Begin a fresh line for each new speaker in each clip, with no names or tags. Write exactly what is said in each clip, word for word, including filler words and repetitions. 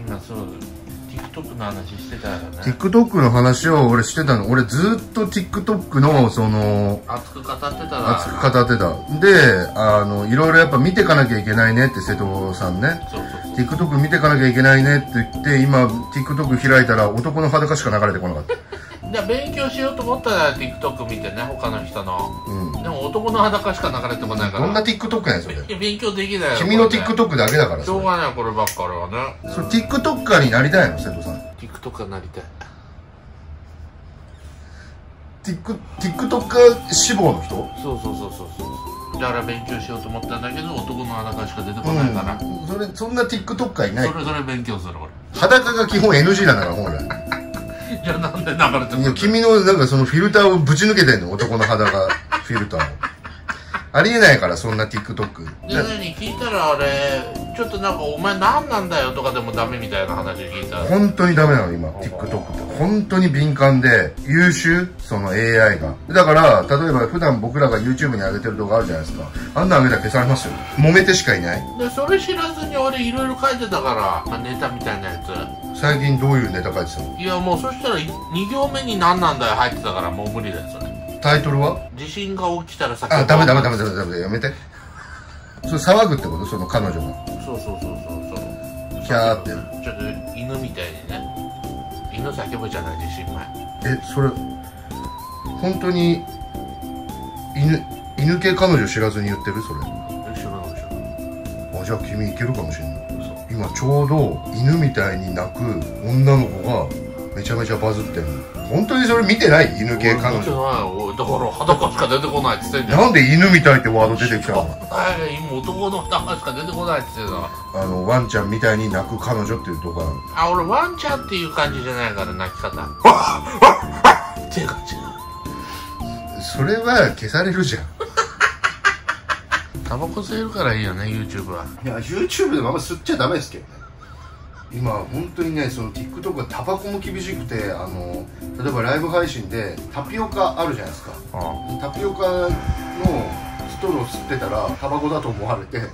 まあそう TikTok の話してたよね。
TikTok の話を俺してたの。俺ずっと TikTok のその
熱く語ってたな。
熱く語ってた。で、あのいろいろやっぱ見てかなきゃいけないねって瀬戸さんね。
そうそうそう
TikTok 見てかなきゃいけないねって言って、今 TikTok 開いたら男の裸しか流れてこなかった。
じゃあ勉強しようと思ったら TikTok 見てね、他の人の、
うん、
でも男の裸しか流れてこないから。
どんな TikTok やねんそれ。
勉強できないよ。
君の TikTok だけだから。
しょうがないこればっかりはね。
それ TikToker になりたいの瀬戸さん。
TikToker になりたい。
TikToker 志望の人。
そうそうそうそうそう。だから勉強しようと思ったんだけど男の裸しか出てこないから、
うん、それそんな TikToker いない。
それぞれ勉強するこれ。
裸が基本 エヌジー なんだから本来。
じゃあなんで流れてくるの。
いや君のなんかそのフィルターをぶち抜けてんの、男の裸フィルターを。ありえないからそんな TikTok。
で何聞いたらあれちょっとなんかお前何なんだよとかでもダメみたいな話聞いた。
本当にダメなの今 TikTok って本当に敏感で優秀、その エーアイ が。だから例えば普段僕らが YouTube に上げてる動画あるじゃないですか。あんな上げたら消されますよ。揉めてしかいない。
でそれ知らずに俺いろいろ書いてたから、まあ、ネタみたいなやつ。
最近どういうネタ書いてたの。
いやもうそしたらに行目に何なんだよ入ってたからもう無理だよそれ。
タイトルは
地震が起きたら先
あ、ダメダメダメダメダメやめて。それ騒ぐってこと、その彼女が。
そうそうそうそうそう。
キャーって
ちょっと犬みたいにね。犬叫ぶじゃない地震前。
え、それ本当に犬犬系彼女知らずに言ってるそれ。
知らない知らない。
あ、じゃあ君いけるかもしれない。今ちょうど犬みたいに泣く女の子がめちゃめちゃバズってる。本当にそれ見てない？犬系彼女。
見てないよ。だから裸しか出てこないって言ってんじゃん。
なんで犬みたいってワード出てきたの？
今男の裸しか出てこないって言ってた。
あのワンちゃんみたいに泣く彼女っていうところ。
あ、俺ワンちゃんっていう感じじゃないから泣き方。っていう感じ。
それは消されるじゃん。
タバコ吸えるからいいよね YouTube は。
いや YouTube でもあんま吸っちゃダメですけどね。今本当にね、その TikTok がタバコも厳しくて、あの例えばライブ配信でタピオカあるじゃないですか。ああ、タピオカのストロー吸ってたらタバコだと思われて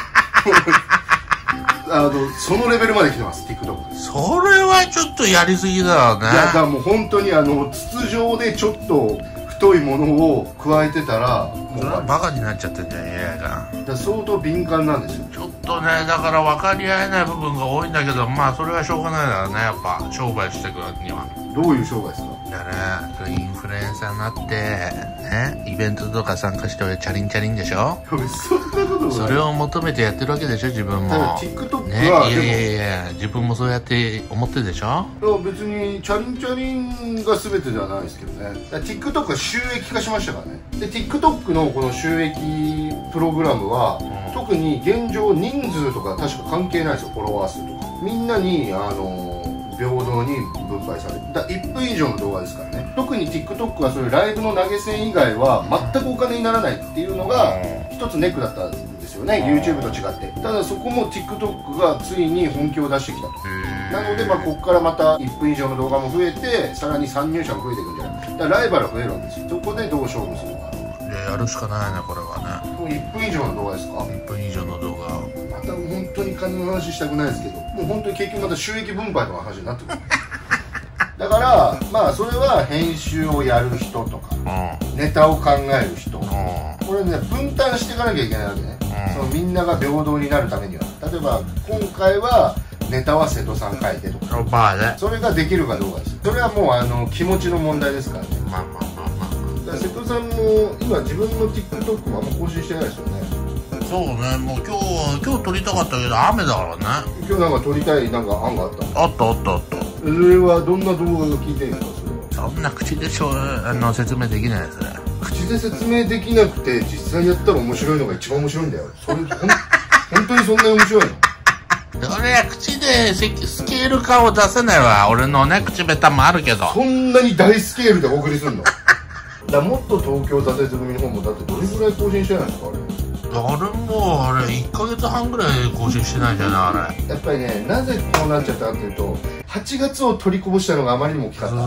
あのそのレベルまで来てます TikTok。
それはちょっとやりすぎだよね。
いやだからもう本当にあの筒状でちょっと太いものを加えてたらもう
バカになっちゃってんじゃん エーアイ が。
だから相当敏感なんですよ。
ちょっとね、だから分かり合えない部分が多いんだけど、まあそれはしょうがないだろうね、やっぱ商売していくには。
どういう商売ですか。
だからインフルエンサーになってね、イベントとか参加して俺チャリンチャリンでしょ。
そんなことない。
それを求めてやってるわけでしょ自分も。
TikTok
ね、
はい
やいやいや自分もそうやって思ってるでしょ。
別にチャリンチャリンが全てではないですけどね。TikTok は収益化しましたからね。で TikTok のこの収益プログラムは、うん、特に現状人数とか確か関係ないですよ。フォロワー数とかみんなにあの平等に分配される。だいっぷん以上の動画ですからね。特に TikTok はそういうライブの投げ銭以外は全くお金にならないっていうのが一つネックだったんですよね、 YouTube と違って。ただそこも TikTok がついに本気を出してきたと。なのでまあここからまたいっぷん以上の動画も増えて、さらに参入者も増えていくんじゃない。だからライバルが増えるわけですよ。そこでどう勝負するか。
やるしかないねこれはね。
もういっぷん以上の動画ですか。
いっぷん以上の動画。
また本当に金の話したくないですけど、もう本当に結局また収益分配とか話になってくるだからまあそれは編集をやる人とか、うん、ネタを考える人、うん、これね分担していかなきゃいけないわけね、うん、そのみんなが平等になるためには。例えば今回はネタは瀬戸さん書いてとか、まあね、それができるかどうかです。それはもうあの気持ちの問題ですからね。まあまあまあまあ、だから瀬戸さんも今自分の TikTok もあんま更新してないですよね。
そうね、もう今日今日撮りたかったけど雨だからね。
今日なんか撮りたいなんか案があった。
あったあったあった。
それはどんな動画が聞いてるんですか。それは
そんな口でしょあの説明できないやつね。
口で説明できなくて実際やったら面白いのが一番面白いんだよ。それほん本当にそんなに面白いの。
俺は口でスケール感を出せないわ。俺のね口下手もあるけど。
そんなに大スケールでお送りするの。だもっと東京挫折組の方もだってどれぐらい更新してないんですかあれ。
あれもあれいっかげつはんぐらい更新してないじゃないあれ。
やっぱりね、なぜこうなっちゃったかっていうとはちがつを取りこぼしたのがあまりにも大きかった。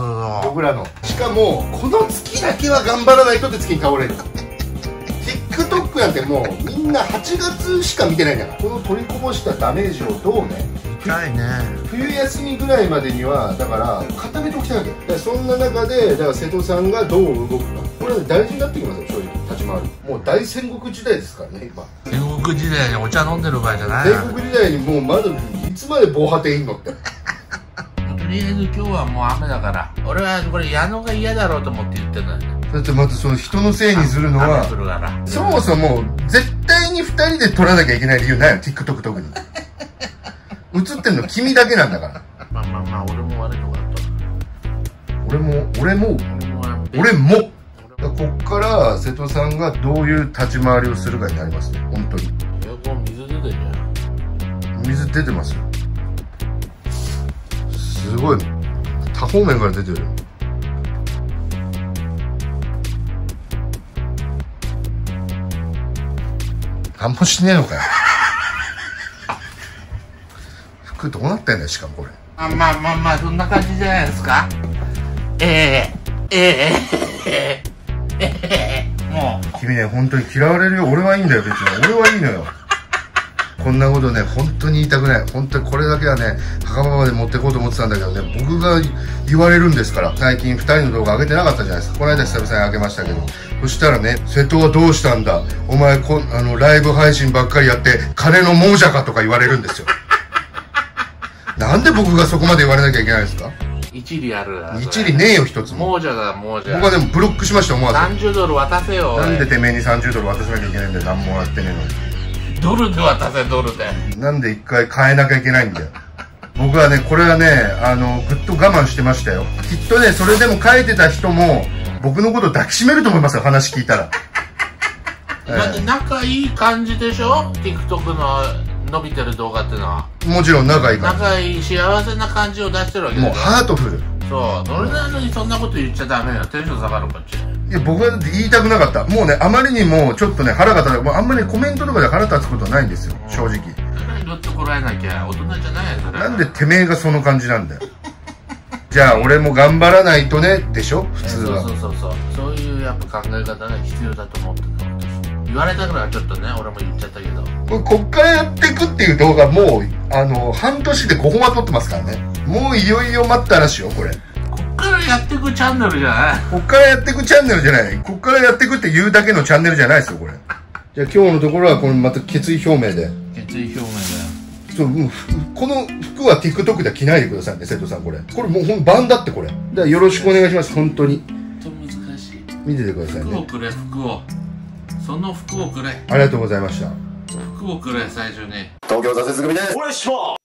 僕らの。しかもこの月だけは頑張らないとって月に倒れる。 TikTok なんてもうみんなはちがつしか見てないんだから。この取りこぼしたダメージをどうね
深いね。
冬休みぐらいまでにはだから固めておきたいわけだから、そんな中でだから瀬戸さんがどう動くか、これは大事になってきますよ、正直立ち回る。もう大戦国時代ですからね今。
戦国時代にお茶飲んでる場合じゃないな。
戦国時代にもうまだいつまで防波堤いんのって。
とりあえず今日はもう雨だから、俺はこれ矢野が嫌だろうと思って言ってんだよね。
だってまたその人のせいにするのは、
雨降るから
そもそも絶対にふたりで撮らなきゃいけない理由ないよ TikTok 特に。映ってんの君だけなんだから。
まあまあまあ俺も悪いとこだと。
俺も俺も俺もこっから瀬戸さんがどういう立ち回りをするかになりますね、本当に。
エアコン水出てんじゃん。
水出てますよ、すごい多方面から出てる。何もしねえのかよ。服どうなってんだよ、しかもこれ。
あ、まあまあまあそんな感じじゃないですか。ええええええええもう
君ね、本当に嫌われるよ。俺はいいんだよ、別に。俺はいいのよ。こんなことね、本当に言いたくない。本当にこれだけはね、墓場まで持ってこうと思ってたんだけどね、僕が言われるんですから。最近ふたりの動画上げてなかったじゃないですか。この間久々に上げましたけど。そしたらね、瀬戸はどうしたんだ、お前こあのライブ配信ばっかりやって金の亡者かとか言われるんですよ。なんで僕がそこまで言われなきゃいけないんですか。
一理ある。
一理ねえよ、一つも。
亡者だ、亡者。
僕はでもブロックしました、思わず。
さんじゅうドル渡せよ。
なんでてめえにさんじゅうドル渡さなきゃいけないんだよ、何もやってねえのに。
ドルで渡せ、ドルで。
なんで一回変えなきゃいけないんだよ。僕はね、これはね、あのぐっと我慢してましたよ。きっとね、それでも書いてた人も僕のこと抱きしめると思いますよ、話聞いたら。
だって仲いい感じでしょ TikTok の伸びてる動画ってのは。
もちろん仲いいから。
仲いい幸せな感じを出してるわけだよ。
もうハートフル。
そう、それなのにそんなこと言っちゃダメよ。テンション下がるこっち。
いや、僕はだって言いたくなかった。もうね、あまりにもちょっとね、腹が立つ。もうあんまりコメントとかで腹立つことはないんですよ、正直。
どっとこらえなきゃ大人じゃないよ、それ。
なんでてめえがその感じなんだよ。じゃあ俺も頑張らないとね、でしょ、普通は。
そうそうそうそう。そういうやっぱ考え方が必要だと思ってた、私。言われたからちょっとね、俺も言っちゃったけど。
これこっからやっていくっていう動画もう、あの、半年でごほんは撮ってますからね。もういよいよ待ったらしいよ、これ。
こっからやっていくチャンネルじゃない。
こっからやっていくチャンネルじゃない。こっからやっていくって言うだけのチャンネルじゃないですよ、これ。じゃあ今日のところはこれまた決意表明で。
決意表明だよ。
そう、もうこの服は TikTok では着ないでくださいね、瀬戸さん、これ。これもうほん番だって、これ。だからよろしくお願いします、本当に。
本当難しい。
見ててくださいね。
服をくれ、服を。その服をくれ。
ありがとうございました。
服をくれ、最初に。
東京挫折組です。
お願いします。